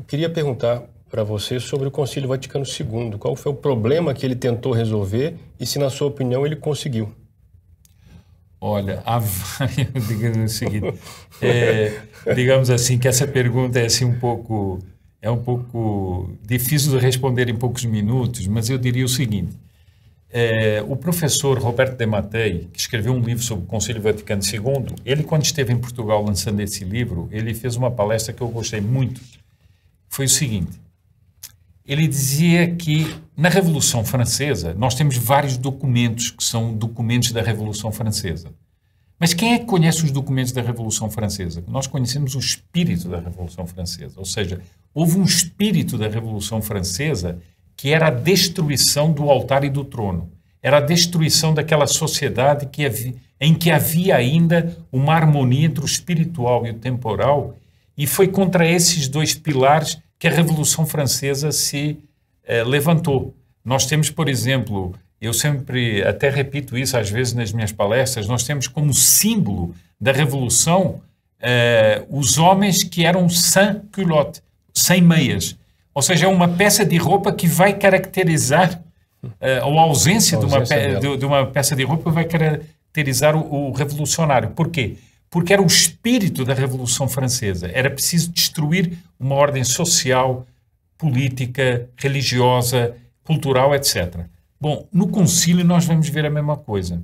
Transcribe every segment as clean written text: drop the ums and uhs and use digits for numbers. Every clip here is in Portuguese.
Eu queria perguntar para você sobre o Concílio Vaticano II. Qual foi o problema que ele tentou resolver e se, na sua opinião, ele conseguiu? Olha, digamos o seguinte, digamos assim que essa pergunta é assim um pouco difícil de responder em poucos minutos, mas eu diria o seguinte: o professor Roberto de Mattei, que escreveu um livro sobre o Concílio Vaticano II, ele, quando esteve em Portugal lançando esse livro, ele fez uma palestra que eu gostei muito. Foi o seguinte: ele dizia que na Revolução Francesa nós temos vários documentos que são documentos da Revolução Francesa. Mas quem é que conhece os documentos da Revolução Francesa? Nós conhecemos o espírito da Revolução Francesa. Ou seja, houve um espírito da Revolução Francesa que era a destruição do altar e do trono. Era a destruição daquela sociedade em que havia ainda uma harmonia entre o espiritual e o temporal, e foi contra esses dois pilares que a Revolução Francesa se levantou. Nós temos, por exemplo, eu sempre até repito isso às vezes nas minhas palestras, nós temos como símbolo da Revolução os homens que eram sans culotte, sem meias. Ou seja, é uma peça de roupa que vai caracterizar, ou a ausência de uma peça de roupa vai caracterizar o revolucionário. Por quê? Porque era o espírito da Revolução Francesa. Era preciso destruir uma ordem social, política, religiosa, cultural, etc. Bom, no concílio nós vamos ver a mesma coisa.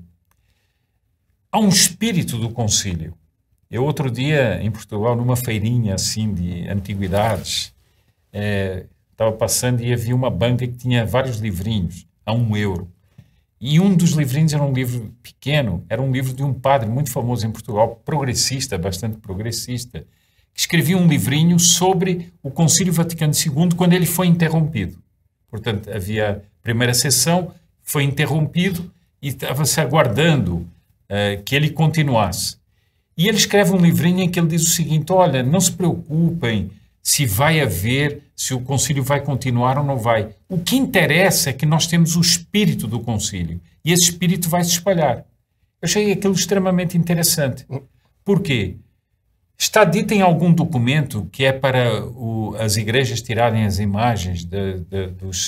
Há um espírito do concílio. Eu outro dia, em Portugal, numa feirinha assim de antiguidades, estava passando e havia uma banca que tinha vários livrinhos a €1. E um dos livrinhos era um livro pequeno, era um livro de um padre muito famoso em Portugal, progressista, bastante progressista, que escrevia um livrinho sobre o Concílio Vaticano II quando ele foi interrompido. Portanto, havia a primeira sessão, foi interrompido e estava-se aguardando que ele continuasse. E ele escreve um livrinho em que ele diz o seguinte: olha, não se preocupem se vai haver, se o concílio vai continuar ou não vai. O que interessa é que nós temos o espírito do concílio e esse espírito vai se espalhar. Eu achei aquilo extremamente interessante. Por quê? Está dito em algum documento que é para as igrejas tirarem as imagens dos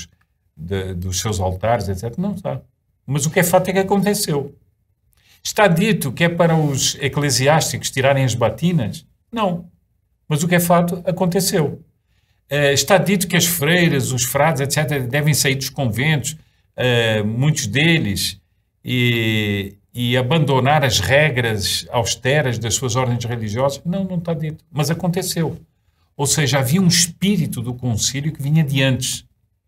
seus altares, etc. Não está. Mas o que é fato é que aconteceu. Está dito que é para os eclesiásticos tirarem as batinas? Não. Mas o que é fato aconteceu. Está dito que as freiras, os frades, etc., devem sair dos conventos, muitos deles, e abandonar as regras austeras das suas ordens religiosas? Não, não está dito. Mas aconteceu. Ou seja, havia um espírito do concílio que vinha de antes.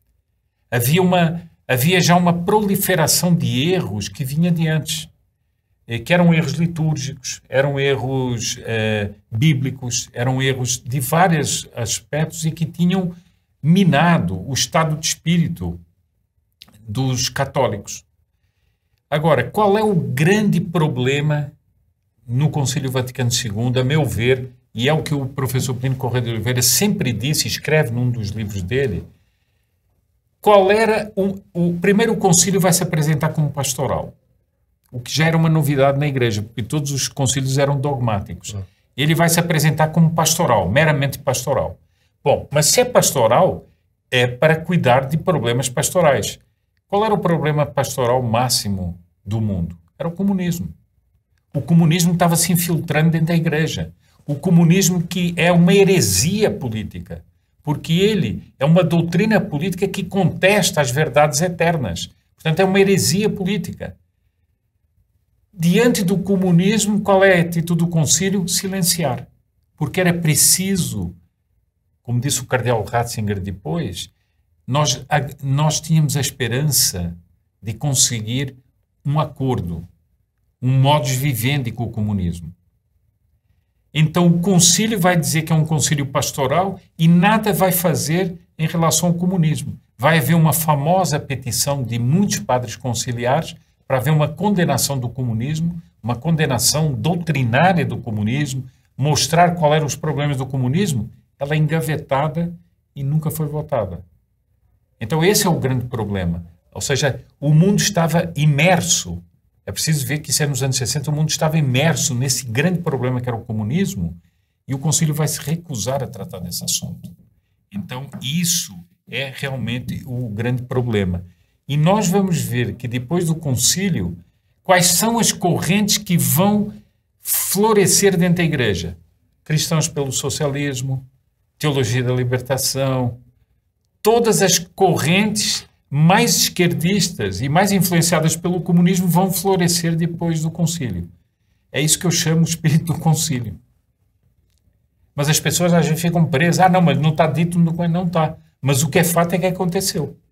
Havia já uma proliferação de erros que vinha de antes. Que eram erros litúrgicos, eram erros bíblicos, eram erros de vários aspectos e que tinham minado o estado de espírito dos católicos. Agora, qual é o grande problema no Concílio Vaticano II, a meu ver, e é o que o professor Plínio Corrêa de Oliveira sempre disse, escreve num dos livros dele, qual era o primeiro concílio vai se apresentar como pastoral. O que já era uma novidade na igreja, porque todos os concílios eram dogmáticos. Ele vai se apresentar como pastoral, meramente pastoral. Bom, mas se é pastoral, é para cuidar de problemas pastorais. Qual era o problema pastoral máximo do mundo? Era o comunismo. O comunismo estava se infiltrando dentro da igreja. O comunismo que é uma heresia política, porque ele é uma doutrina política que contesta as verdades eternas. Portanto, é uma heresia política. Diante do comunismo, qual é a atitude do concílio? Silenciar. Porque era preciso, como disse o cardeal Ratzinger depois, nós tínhamos a esperança de conseguir um acordo, um modus vivendi com o comunismo. Então o concílio vai dizer que é um concílio pastoral e nada vai fazer em relação ao comunismo. Vai haver uma famosa petição de muitos padres conciliares para haver uma condenação do comunismo, uma condenação doutrinária do comunismo, mostrar quais eram os problemas do comunismo. Ela é engavetada e nunca foi votada. Então esse é o grande problema. Ou seja, o mundo estava imerso. É preciso ver que isso é nos anos 60, o mundo estava imerso nesse grande problema que era o comunismo e o concílio vai se recusar a tratar desse assunto. Então, isso é realmente o grande problema. E nós vamos ver que depois do concílio, quais são as correntes que vão florescer dentro da igreja? Cristãos pelo socialismo, teologia da libertação, todas as correntes mais esquerdistas e mais influenciadas pelo comunismo vão florescer depois do concílio. É isso que eu chamo o espírito do concílio. Mas as pessoas às vezes ficam presas. Ah, não, mas não está dito no... Não está. Mas o que é fato é que aconteceu.